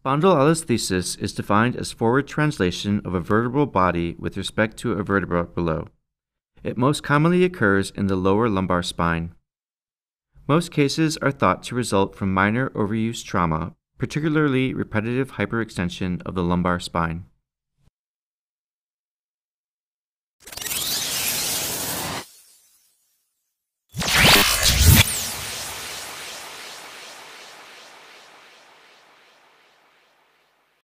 Spondylolisthesis is defined as forward translation of a vertebral body with respect to a vertebra below. It most commonly occurs in the lower lumbar spine. Most cases are thought to result from minor overuse trauma, particularly repetitive hyperextension of the lumbar spine.